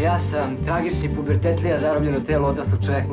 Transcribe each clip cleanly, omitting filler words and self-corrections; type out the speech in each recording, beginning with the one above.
Ja sam tragični pubertetlija, zarobljeno telo, odraslo čovjek.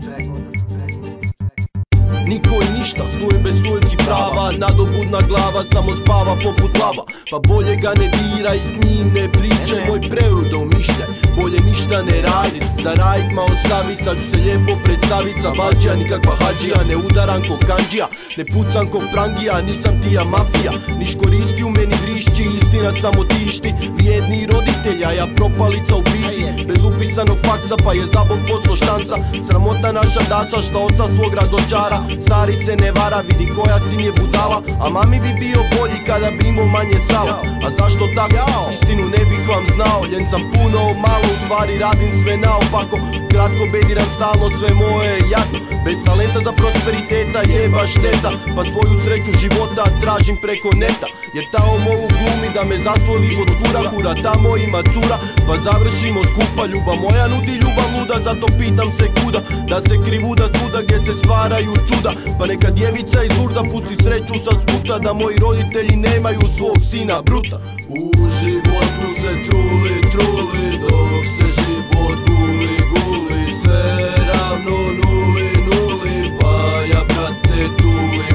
Niko i ništa, stojem bez studentskih prava, nadobudna glava samo spava poput lava. Pa bolje ga ne diraj, s njim ne pričaj, moj preudo mišljaj, bolje ništa ne radit. Zaradit malo savica, ću se lijepo predstavit sa bađija, nikakva hađija, ne udaram ko kanđija, ne pucam ko prangija, nisam tija mafija, niš koristi u meni vrišći, istina samo tišti, vrijedni roditelja, ja propalica u biti, bez upisanog faksa pa je zabog poslo štanca, sramota naša dasa šta oca svog razočara. Stari se ne vara, vidi koja sin je budala, a mami bi bio bolji kada bi imao manje sala. A zašto tako? Istinu ne bih vam znao, ljen sam puno malo, u stvari radim sve naopako. Kratko bediram stalno, sve moje je jadno, bez talenta za prosperiteta jeba šteta. Pa svoju sreću života tražim preko neta, jer tamo mogu glumi da me zasloni od kura. Tamo ima cura, pa završimo skupa. Ljubav moja nudi ljubav luda, zato pitam se kuda, da se krivuda svuda gdje se stvaraju čuda. Pa neka djevica iz Lurda pusti sreću sa skuta, da moji roditelji nemaju svog sina bruta. U životu se truli, dok se život guli, sve ravno nuli, pa ja brate tulim.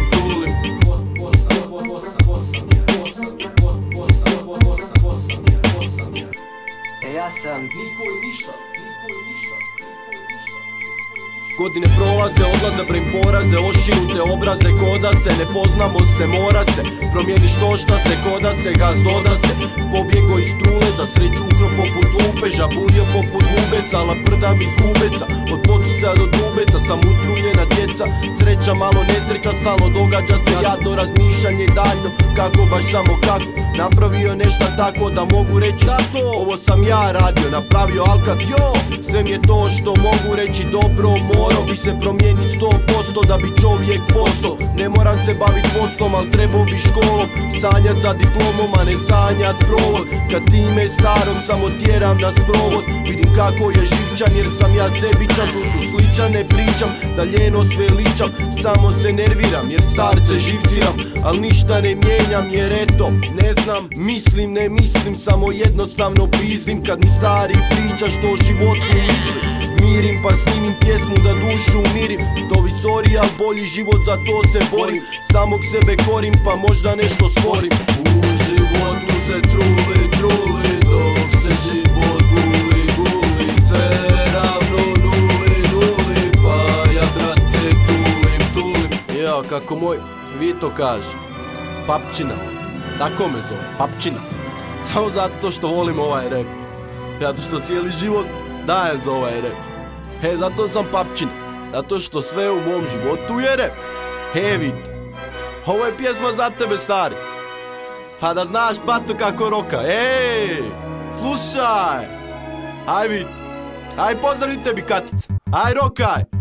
Ja sam niko i ništa. Godine prolaze, odlaze, brem poraze, ošinute obraze, koda se, ne poznamo se, mora se, promijeniš to šta se, koda se, gaz doda se, pobjego iz truleža, sreću ukro poput lupeža, bunio poput gubeca, laprdam iz gubeca, od pocuca do dubeca, sam utruljena djeca, sreća malo nesreća, stalno događa se jadno, razmišljanje daljno, kako baš samo kako, napravio nešto tako da mogu reći to, ovo sam ja radio, napravio alkat, sve mi je to što mogu reći dobro, morao bi se promijeniti 100% da bi čovjek postao. Ne moram se bavit postom, al trebao bi školom sanjat za diplomom, a ne sanjat provod. Kad time starog samo tjeram na sprovod, vidim kako je živčan jer sam ja sebičan. Tu sličan ne pričam, da ljeno sve ličam, samo se nerviram jer starce živciram. Al ništa ne mijenjam jer eto, ne znam, mislim ne mislim, samo jednostavno pizdim. Kad mi stari priča što o životu mislim, mirim pa snimim pjesmu da dušu umirim. Dovi sorry, al bolji život, za to se borim. Samog sebe korim pa možda nešto stvorim. U životu se truli, dok se život guli, sve ravno nuli, pa ja brate tulim. Ja, kako moj Vito kaže, papčina, tako me zove, papčina. Samo zato što volim ovaj rap, zato što cijeli život dajem za ovaj rap. Zato sam papčina, zato što sve u mom životu je rap. Vito, ovo je pjesma za tebe stari, pa da znaš pato kako roka. Slušaj, aj Vito, aj pozdravim tebi Katica, aj rokaj.